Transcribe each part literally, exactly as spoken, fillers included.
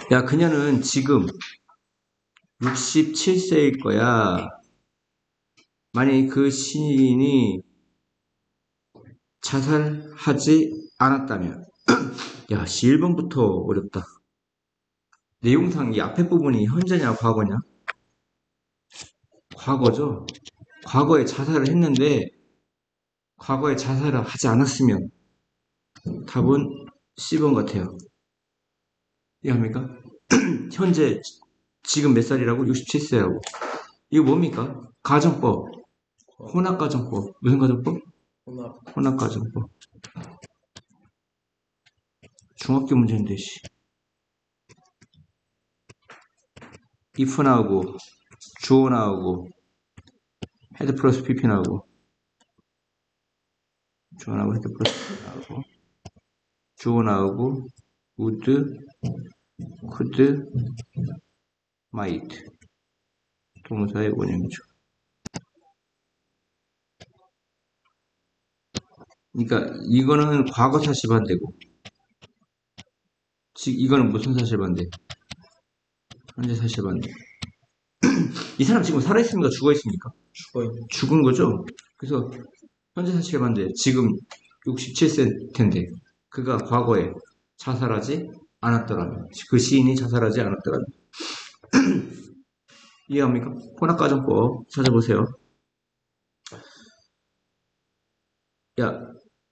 야, 그녀는 지금 육십칠 세일 거야. 만약 그 시인이 자살하지 않았다면. 야, 씨 일 번부터 어렵다. 내용상 이 앞에 부분이 현재냐, 과거냐? 과거죠. 과거에 자살을 했는데, 과거에 자살을 하지 않았으면 답은 씨 번 같아요. 이해합니까? 현재, 지금 몇 살이라고? 육십칠 세라고. 이거 뭡니까? 가정법. 혼합가정법. 무슨 가정법? 혼합. 혼합가정법. 중학교 문제인데, 씨. if 나오고, 주어 나오고, 헤드 플러스 pp 나오고, 주어 나오고, 헤드 플러스 pp 나오고, 주어 나오고, would, could, might. 동사의 원형이죠. 그러니까 이거는 과거 사실 반대고, 즉 이거는 무슨 사실 반대? 현재 사실 반대. 이 사람 지금 살아있습니까? 죽어있습니까? 죽어있는. 죽은 거죠? 그래서 현재 사실 반대. 지금 육십칠 세 텐데 그가 과거에 자살하지 않았더라면, 그 시인이 자살하지 않았더라면. 이해합니까? 혼합가정법 찾아보세요. 야,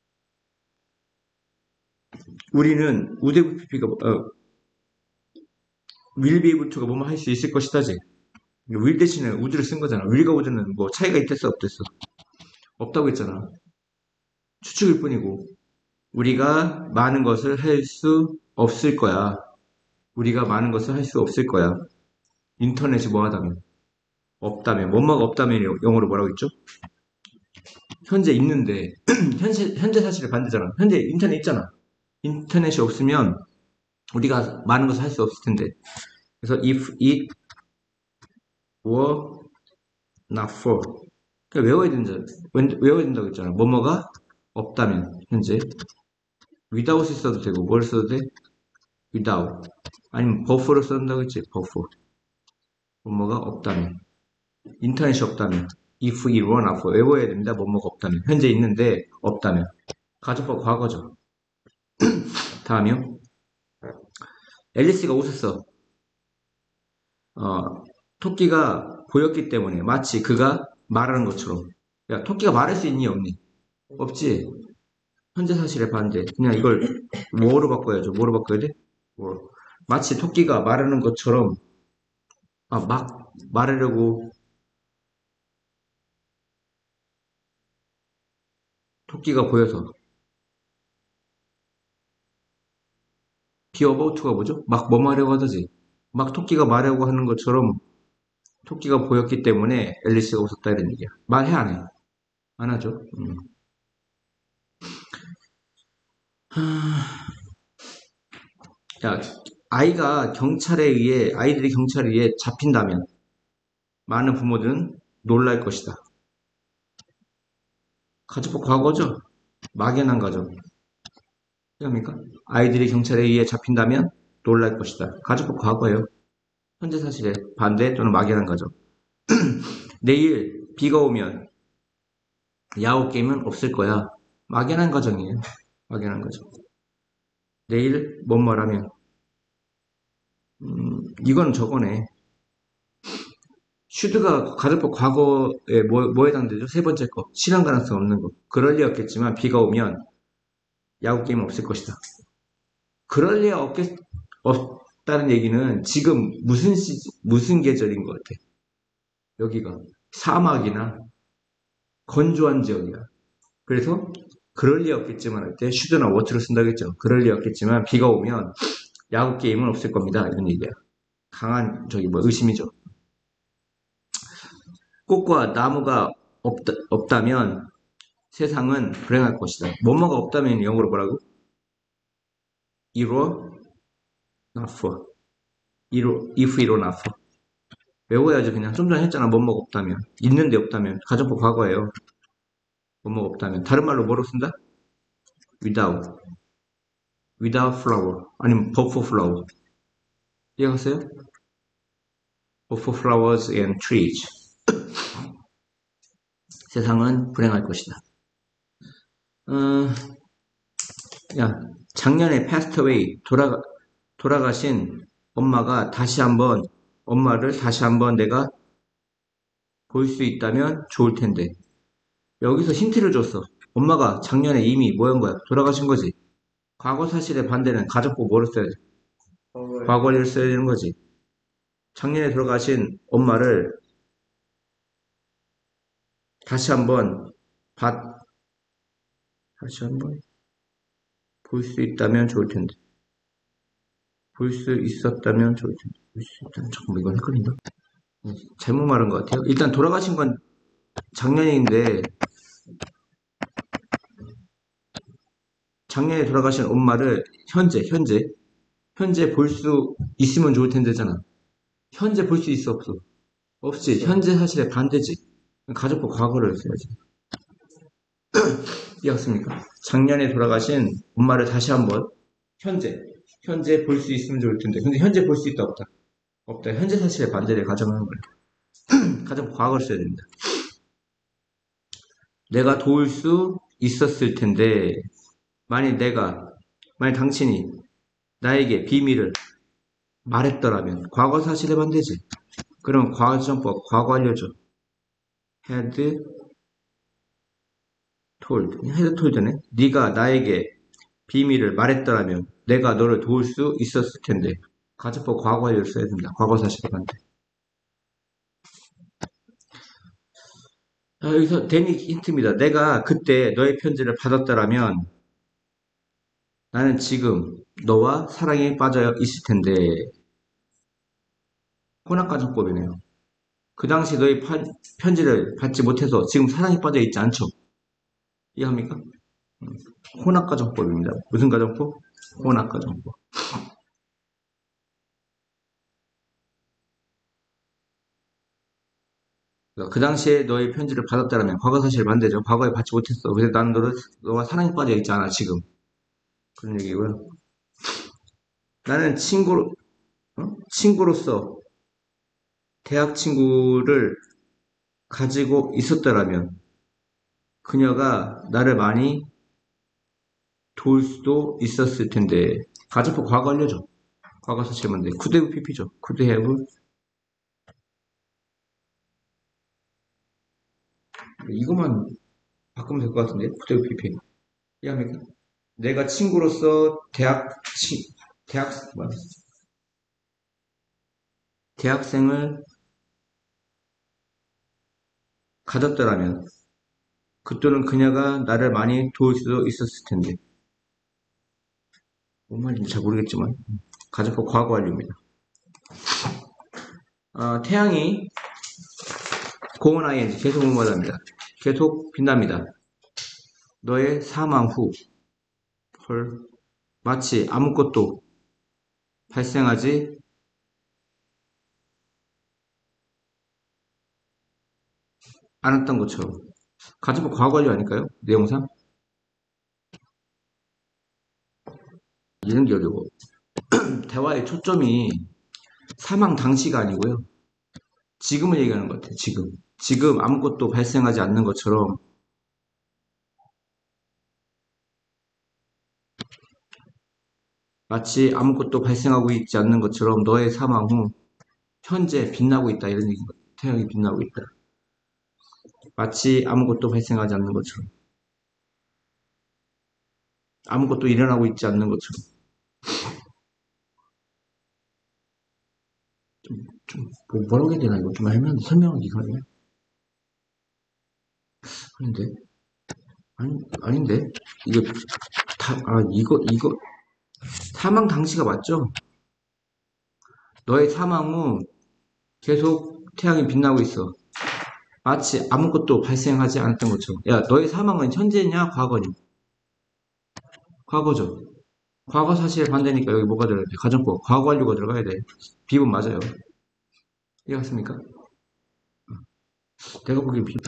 우리는 우대부 피피가 어, will be able to가 뭐뭐 할 수 있을 것이다지. will 대신에 would를 쓴 거잖아. will과 would는 뭐 차이가 있댔어 없댔어? 없다고 했잖아. 추측일 뿐이고, 우리가 많은 것을 할 수 없을 거야. 우리가 많은 것을 할 수 없을 거야. 인터넷이 뭐 하다면? 없다면. 뭐뭐가 없다면 영어로 뭐라고 했죠? 현재 있는데, 현재, 현재 사실을 반대잖아. 현재 인터넷 있잖아. 인터넷이 없으면 우리가 많은 것을 할 수 없을 텐데. 그래서 if it were not for. 그러니까 외워야 된다. 외워야 된다고 했잖아. 뭐뭐가 없다면, 현재. without을 써도 되고, 뭘 써도 돼? without. 아니면 버퍼를 쓴다고 했지, 버퍼. 뭐뭐가 없다면. 인터넷이 없다면. if it were not for. 외워야 됩니다. 뭐뭐가 없다면. 현재 있는데, 없다면. 가정법 과거죠. 다음이요. 앨리스가 웃었어. 어, 토끼가 보였기 때문에 마치 그가 말하는 것처럼. 야, 토끼가 말할 수 있니, 없니? 없지. 현재 사실에 반대. 그냥 이걸 뭐로 바꿔야죠? 뭐로 바꿔야 돼? 뭐. 마치 토끼가 말하는 것처럼, 아, 막 말하려고 토끼가 보여서. be about to가 뭐죠? 막 뭐 말하려고 하다지. 막 토끼가 말하려고 하는 것처럼 토끼가 보였기 때문에 앨리스가 웃었다 이런 얘기야. 말해 안 해? 안 하죠. 음. 야, 아이가 경찰에 의해, 아이들이 경찰에 의해 잡힌다면 많은 부모들은 놀랄 것이다. 가족법 과거죠? 막연한 가정. 이해합니까? 아이들이 경찰에 의해 잡힌다면 놀랄 것이다. 가족법 과거예요. 현재 사실에 반대 또는 막연한 가정. 내일 비가 오면 야구 게임은 없을 거야. 막연한 가정이에요. 막연한 가정. 내일 뭔 말하면 음, 이건 저거네. 슈드가 가족법 과거에 뭐, 뭐에 해당되죠? 세 번째 거. 실현 가능성 없는 거. 그럴 리 없겠지만 비가 오면 야구 게임은 없을 것이다. 그럴 리 없겠, 없다는 얘기는 지금 무슨 시, 무슨 계절인 것 같아? 여기가 사막이나 건조한 지역이야. 그래서 그럴 리 없겠지만 할 때 슈드나 워트를 쓴다고 했죠. 그럴 리 없겠지만 비가 오면 야구 게임은 없을 겁니다. 이런 얘기야. 강한 저기 뭐 의심이죠. 꽃과 나무가 없다, 없다면 세상은 불행할 것이다. 뭐뭐가 없다면 영어로 뭐라고? 이루어 not for. 이루, if 이루어 not for. 외워야지 그냥. 좀 전에 했잖아. 뭐뭐가 없다면. 있는데 없다면. 가정법 과거예요. 뭐뭐가 없다면. 다른 말로 뭐로 쓴다? without. without flower. 아니면 but for flower. 이해갔어요? of flowers and trees. 세상은 불행할 것이다. 어, 야, 작년에 passed away, 돌아가, 돌아가신 엄마가 다시 한번, 엄마를 다시 한번 내가 볼 수 있다면 좋을 텐데. 여기서 힌트를 줬어. 엄마가 작년에 이미 뭐한 거야? 돌아가신 거지. 과거 사실의 반대는 가족보 뭐를 써야 돼? 과거를 써야 되는 거지. 작년에 돌아가신 엄마를 다시 한번 봤, 다시 한번 볼 수 있다면 좋을 텐데. 볼 수 있었다면 좋을 텐데. 볼 수 있다면, 잠깐만, 이건 헷갈린다. 잘못 말한 것 같아요. 일단 돌아가신 건 작년인데, 작년에 돌아가신 엄마를 현재, 현재, 현재 볼 수 있으면 좋을 텐데잖아. 현재 볼 수 있어, 없어? 없지. 현재 사실의 반대지. 가족과 과거를 써야지. 이해갔습니까? 작년에 돌아가신 엄마를 다시 한번 현재, 현재 볼 수 있으면 좋을 텐데. 근데 현재 볼 수 있다, 없다? 없다. 현재 사실의 반대를 가정하는 거야. 가정 과거를 써야 됩니다. 내가 도울 수 있었을 텐데, 만약 내가, 만약 당신이 나에게 비밀을 말했더라면, 과거 사실의 반대지. 그럼 과거정법, 과거 알려줘. had told. had told네. 네가 나에게 비밀을 말했더라면 내가 너를 도울 수 있었을 텐데. 가정법 과거 완료를 써야 됩니다. 과거 사실의 반대. 아, 여기서 데니 힌트입니다. 내가 그때 너의 편지를 받았더라면 나는 지금 너와 사랑에 빠져 있을 텐데. 혼합가정법이네요. 그 당시 너의 파- 편지를 받지 못해서 지금 사랑에 빠져 있지 않죠? 이해합니까? 음, 혼합가정법입니다. 무슨 가정법? 혼합가정법. 그 당시에 너의 편지를 받았다면 과거 사실 반대죠. 과거에 받지 못했어. 그래서 나는 너를, 너와 사랑에 빠져 있지 않아, 지금. 그런 얘기고요. 나는 친구, 어? 친구로서 대학 친구를 가지고 있었더라면 그녀가 나를 많이 도울 수도 있었을 텐데. 가정법 과거 알려줘. 과거 사실 반대. could have pp죠. could have. 이것만 바꾸면 될 것 같은데. could have pp. 이해합니까? 내가 친구로서 대학, 치, 대학, 뭐, 대학생을 가졌더라면 그 또는 그녀가 나를 많이 도울 수도 있었을 텐데. 뭔 말인지 잘 모르겠지만 가족법 과거 완료입니다. 어, 태양이 고온 아이엔지 계속 응원합니다. 계속 빛납니다. 너의 사망 후 헐, 마치 아무것도 발생하지 않았던 것처럼. 가족법 과거 완료 아닐까요? 내용상? 이런 게 어려워. 대화의 초점이 사망 당시가 아니고요. 지금을 얘기하는 것 같아요. 지금. 지금 아무것도 발생하지 않는 것처럼 마치 아무것도 발생하고 있지 않는 것처럼 너의 사망 후 현재 빛나고 있다. 이런 얘기인 거예요. 태양이 빛나고 있다. 마치 아무것도 발생하지 않는 것처럼. 아무것도 일어나고 있지 않는 것처럼. 좀, 좀, 뭐, 뭐라고 해야 되나, 이거 좀 알면 설명하기가 하네. 아닌데? 아니, 아닌데? 이거, 다, 아, 이거, 이거, 사망 당시가 맞죠? 너의 사망 후 계속 태양이 빛나고 있어. 마치 아무것도 발생하지 않았던 것처럼. 야, 너의 사망은 현재냐, 과거냐? 과거죠. 과거 사실 반대니까 여기 뭐가 들어가야 돼? 가정법. 과거 완료가 들어가야 돼. 비번 맞아요. 이해갔습니까? 내가 보기엔 비.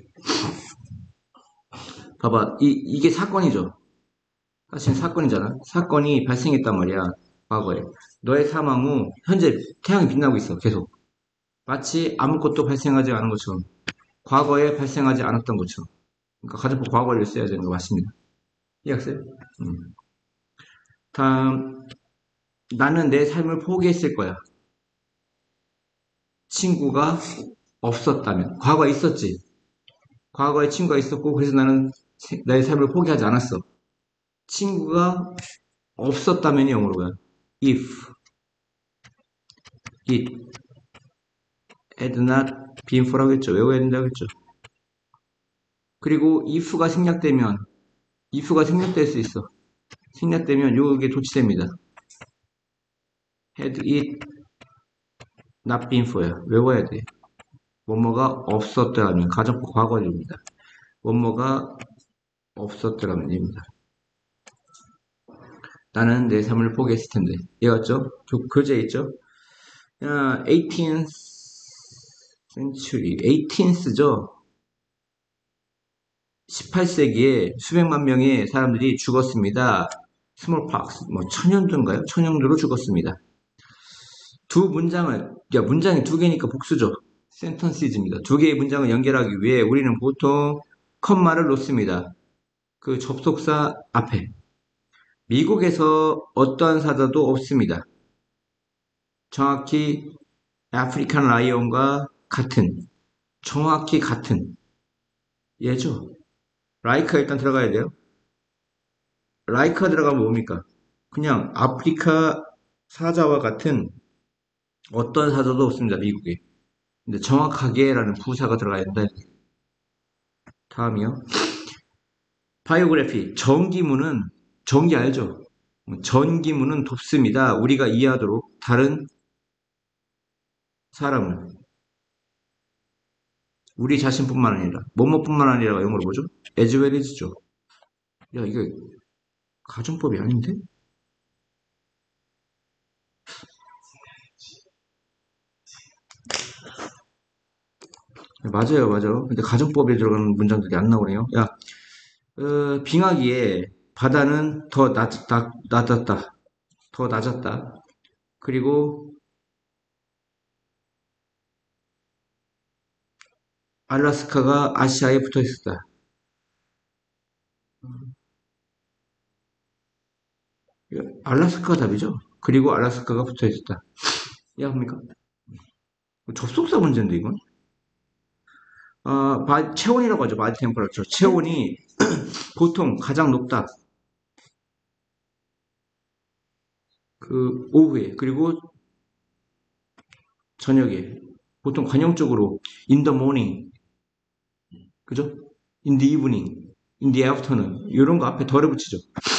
봐봐. 이, 이게 사건이죠. 사실 사건이잖아. 사건이 발생했단 말이야. 과거에. 너의 사망 후 현재 태양이 빛나고 있어. 계속. 마치 아무것도 발생하지 않은 것처럼. 과거에 발생하지 않았던 것처럼. 그러니까 가정법 과거를 써야 되는 거 맞습니다. 이해했어요? 음. 다음, 나는 내 삶을 포기했을 거야. 친구가 없었다면. 과거에 있었지. 과거에 친구가 있었고, 그래서 나는 내 삶을 포기하지 않았어. 친구가 없었다면이 영어로 뭐야? If it had not been for라고 했죠. 외워야 된다고 했죠. 그리고 if가 생략되면, if가 생략될 수 있어. 생략되면 요게 도치됩니다. had it not been for야. 외워야 돼. 뭐뭐가 없었더라면, 가정법 과거입니다. 뭐뭐가 없었더라면입니다. 나는 내 삶을 포기했을 텐데. 이해갔죠? 교재 있죠? eighteenth century, eighteenth죠? 십팔 세기에 수백만 명의 사람들이 죽었습니다. 스몰팍스, 뭐 천연두인가요? 천연두로 죽었습니다. 두 문장을, 야 문장이 두 개니까 복수죠. 센턴시즈입니다. 두 개의 문장을 연결하기 위해 우리는 보통 컴마를 놓습니다. 그 접속사 앞에. 미국에서 어떠한 사자도 없습니다. 정확히 아프리칸 라이온과 같은, 정확히 같은 얘죠. 라이크가 일단 들어가야 돼요. 라이크가 들어가면 뭡니까? 그냥 아프리카 사자와 같은 어떤 사자도 없습니다. 미국에. 근데 정확하게라는 부사가 들어가야 된다. 다음이요. 바이오그래피. 전기문은, 전기 알죠? 전기문은 돕습니다. 우리가 이해하도록 다른 사람을. 우리 자신뿐만 아니라, 뭐뭐뿐만 아니라가 영어로 뭐죠? as well as죠. 야, 이게 가정법이 아닌데? 맞아요, 맞아요. 근데 가정법에 들어가는 문장들이 안 나오네요. 야, 어, 빙하기에 바다는 더 낮, 낮, 낮았다. 더 낮았다. 그리고 알라스카가 아시아에 붙어 있었다. 알라스카가 답이죠. 그리고 알라스카가 붙어 있었다. 이해합니까? 접속사 문제인데, 이건? 어, 바, 체온이라고 하죠. 바디 템퍼러처. 체온이 보통 가장 높다. 그, 오후에. 그리고 저녁에. 보통 관용적으로, in the morning. 그죠? in the evening. in the afternoon. 이런 거 앞에 덜을 붙이죠.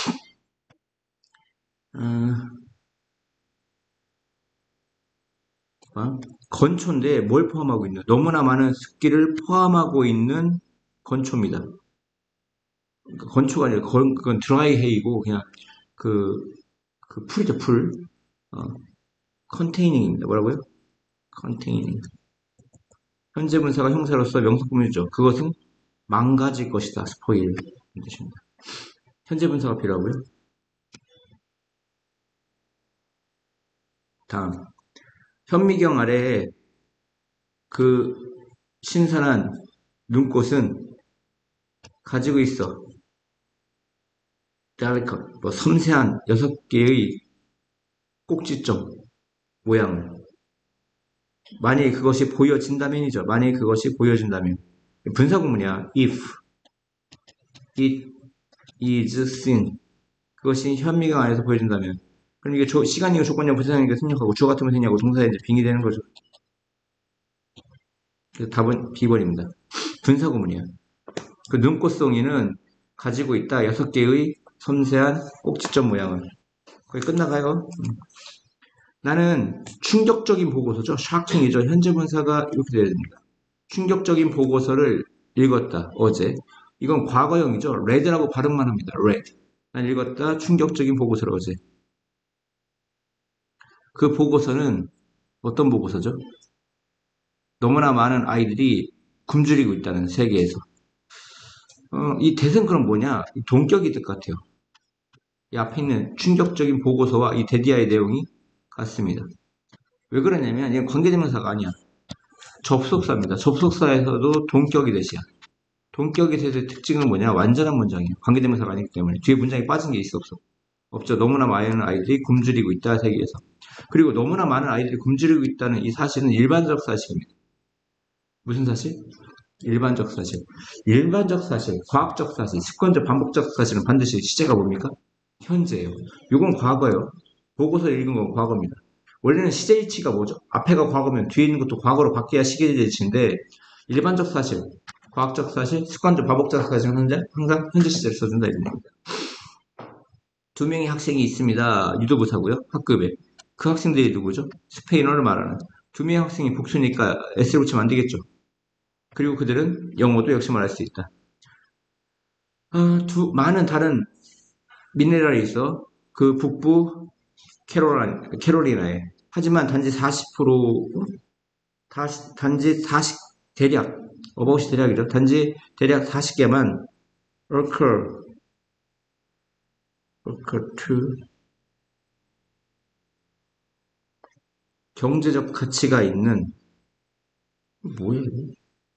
어, 건초인데 뭘 포함하고 있는? 너무나 많은 습기를 포함하고 있는 건초입니다. 그러니까 건초가 아니라 건, 그건 드라이 헤이고 그냥 그, 그 풀이죠, 풀. 어, 컨테이닝입니다. 뭐라고요? 컨테이닝. 현재 분사가 형사로서 명사구문이죠. 그것은 망가질 것이다. 스포일. 뜻입니다. 현재 분사가 필요하고요. 다음. 현미경 아래 그 신선한 눈꽃은 가지고 있어. delicate, 뭐 섬세한 여섯 개의 꼭지점 모양을. 만약에 그것이 보여진다면이죠. 만약에 그것이 보여진다면. 분사구문이야. if it is seen. 그것이 현미경 안에서 보여진다면. 그럼 이게 조, 시간이고 조건이고 부사형이니까 생략하고 주어 같으면 생략하고 동사에 이제 빙이 되는 거죠. 그래서 답은 비 번입니다. 분사구문이야. 그 눈꽃송이는 가지고 있다 여섯 개의 섬세한 꼭지점 모양을. 거의 끝나가요. 나는 충격적인 보고서죠. shocking이죠. 현재 분사가 이렇게 돼야 됩니다. 충격적인 보고서를 읽었다. 어제. 이건 과거형이죠. read라고 발음만 합니다. read. 난 읽었다. 충격적인 보고서를 어제. 그 보고서는 어떤 보고서죠? 너무나 많은 아이들이 굶주리고 있다는 세계에서. 어, 이 대선 그럼 뭐냐? 동격이 뜻 같아요. 이 앞에 있는 충격적인 보고서와 이 데디아의 내용이 같습니다. 왜 그러냐면 이건 관계대명사가 아니야. 접속사입니다. 접속사에서도 동격이 대시야. 동격이 대시의 특징은 뭐냐? 완전한 문장이에요. 관계대명사가 아니기 때문에 뒤에 문장이 빠진 게 있어 없어? 없죠. 너무나 많은 아이들이 굶주리고 있다 세계에서. 그리고 너무나 많은 아이들이 굶주리고 있다는 이 사실은 일반적 사실입니다. 무슨 사실? 일반적 사실. 일반적 사실, 과학적 사실, 습관적 반복적 사실은 반드시 시제가 뭡니까? 현재예요. 이건 과거예요. 보고서 읽은 건 과거입니다. 원래는 시제일치가 뭐죠? 앞에가 과거면 뒤에 있는 것도 과거로 바뀌어야 시제일치인데 일반적 사실, 과학적 사실, 습관적 반복적 사실은 현재, 항상 현재 시제를 써준다 이런 얘기입니다. 두 명의 학생이 있습니다. 유도부사고요. 학급에. 그 학생들이 누구죠? 스페인어를 말하는. 두 명의 학생이 복수니까 S를 붙이면 안 되겠죠. 그리고 그들은 영어도 역시 말할 수 있다. 어, 두, 많은 다른 미네랄이 있어. 그 북부 캐롤라, 캐롤리나에. 하지만 단지 사십 퍼센트, 다, 단지 사십, 대략, 어바웃이 대략이죠. 단지 대략 사십 개만 occur, occur to 경제적 가치가 있는, 뭐야, 이거?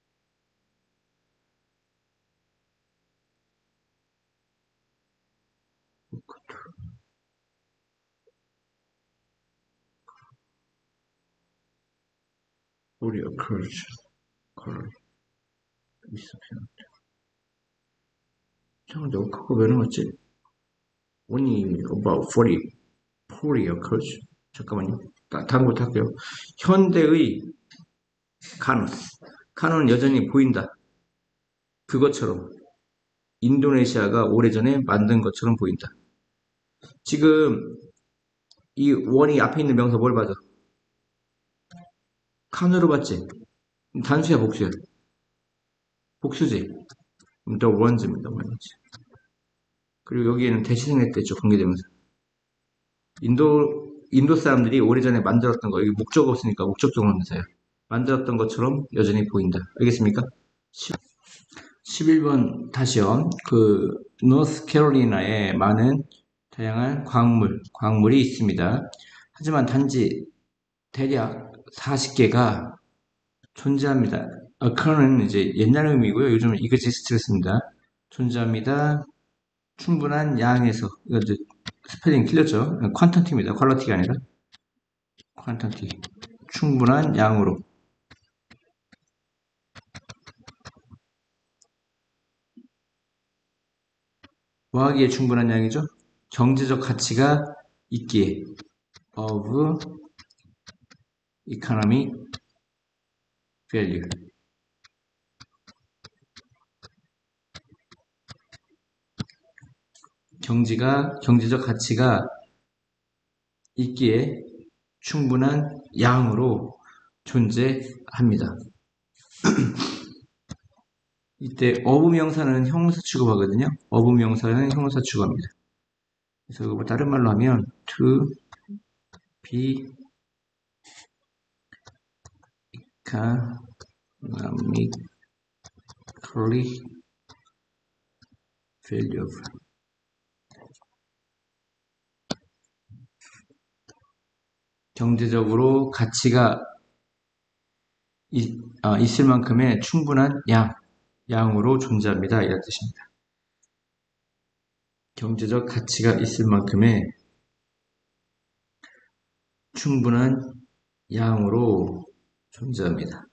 우리 occurs, occur, 있어, 잠깐만, 내가 그거 왜 나왔지? only about forty, forty occurs. 잠깐만요. 다- 다른 것도 할게요. 현대의 카누스. 카누는 여전히 보인다. 그것처럼. 인도네시아가 오래전에 만든 것처럼 보인다. 지금 이 원이 앞에 있는 명사 뭘 봐줘? 카누로 봤지? 단수야, 복수야? 복수지? The ones입니다. ones. 그리고 여기에는 대시생했댔죠, 관계대명사. 인도, 인도 사람들이 오래전에 만들었던 거, 여기 목적 없으니까 목적격 명사예요. 만들었던 것처럼 여전히 보인다. 알겠습니까? 십일 번 다시요. 그 노스캐롤리나에 많은 다양한 광물, 광물이 있습니다. 하지만 단지 대략 사십 개가 존재합니다. occur는 이제 옛날 의미고요. 요즘은 exist를 씁니다. 존재합니다. 충분한 양에서 이거 이제 스펠링 틀렸죠? 퀀턴티입니다. 퀄러티가 아니라 퀀턴티. 충분한 양으로. 뭐 하기에 충분한 양이죠? 경제적 가치가 있기에 of economic value. 경제가 경제적 가치가 있기에 충분한 양으로 존재합니다. 이때 어부명사는 형용사 취급하거든요. 어부명사는 형용사 취급합니다. 그래서 이거 다른 말로 하면 to be economically valuable. 경제적으로 가치가 있, 아, 있을 만큼의 충분한 양, 양으로 존재합니다. 이런 뜻입니다. 경제적 가치가 있을 만큼의 충분한 양으로 존재합니다.